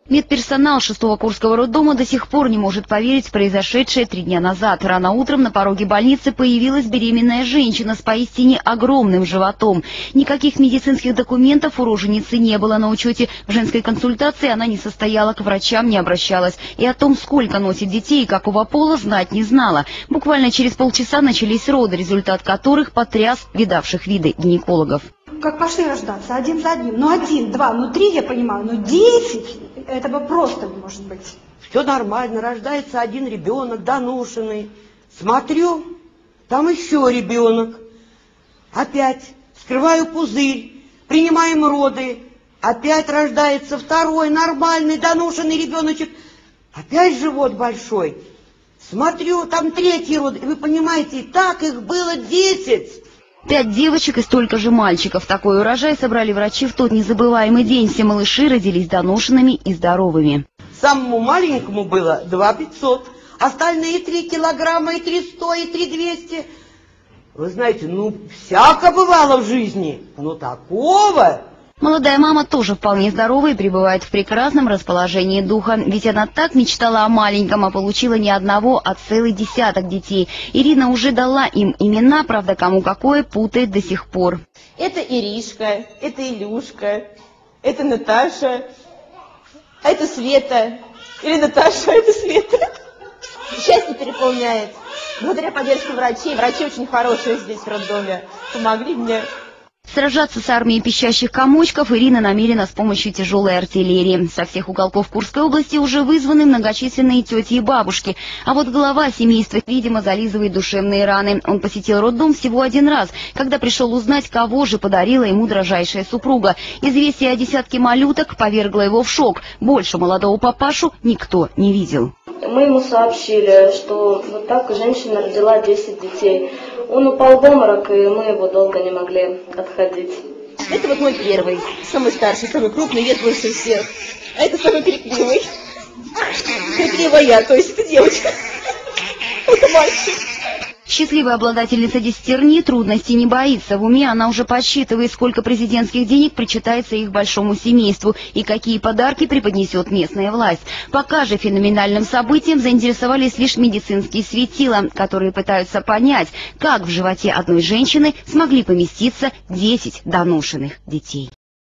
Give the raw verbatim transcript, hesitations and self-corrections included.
Медперсонал шестого Курского роддома до сих пор не может поверить в произошедшее три дня назад. Рано утром на пороге больницы появилась беременная женщина с поистине огромным животом. Никаких медицинских документов у роженицы не было на учете. В женской консультации она не состояла, к врачам не обращалась. И о том, сколько носит детей и какого пола, знать не знала. Буквально через полчаса начались роды, результат которых потряс видавших виды гинекологов. Как пошли рождаться, один за одним. Ну один, два, ну три, я понимаю, но десять, этого просто не может быть. Все нормально, рождается один ребенок, доношенный. Смотрю, там еще ребенок. Опять скрываю пузырь, принимаем роды. Опять рождается второй нормальный, доношенный ребеночек. Опять живот большой. Смотрю, там третий род. И вы понимаете, так их было десять. Пять девочек и столько же мальчиков. Такой урожай собрали врачи в тот незабываемый день. Все малыши родились доношенными и здоровыми. Самому маленькому было два пятьсот, остальные три килограмма, и три сто, и три двести. Вы знаете, ну, всяко бывало в жизни, но такого... Молодая мама тоже вполне здорова и пребывает в прекрасном расположении духа. Ведь она так мечтала о маленьком, а получила не одного, а целый десяток детей. Ирина уже дала им имена, правда, кому какое путает до сих пор. Это Иришка, это Илюшка, это Наташа, а это Света. Или Наташа, а это Света. Счастье переполняет. Благодаря поддержке врачей. Врачи очень хорошие здесь в роддоме. Помогли мне. Сражаться с армией пищащих комочков Ирина намерена с помощью тяжелой артиллерии. Со всех уголков Курской области уже вызваны многочисленные тети и бабушки. А вот глава семейства, видимо, зализывает душевные раны. Он посетил роддом всего один раз, когда пришел узнать, кого же подарила ему дрожайшая супруга. Известие о десятке малюток повергло его в шок. Больше молодого папашу никто не видел. Мы ему сообщили, что вот так женщина родила десять детей. Он упал в обморок, и мы его долго не могли отходить. Это вот мой первый, самый старший, самый крупный, вес больше всех. А это самый крикливый. Крикливая я, то есть это девочка. Это мальчик. Счастливая обладательница десятерни трудностей не боится. В уме она уже подсчитывает, сколько президентских денег причитается их большому семейству и какие подарки преподнесет местная власть. Пока же феноменальным событием заинтересовались лишь медицинские светила, которые пытаются понять, как в животе одной женщины смогли поместиться десять доношенных детей.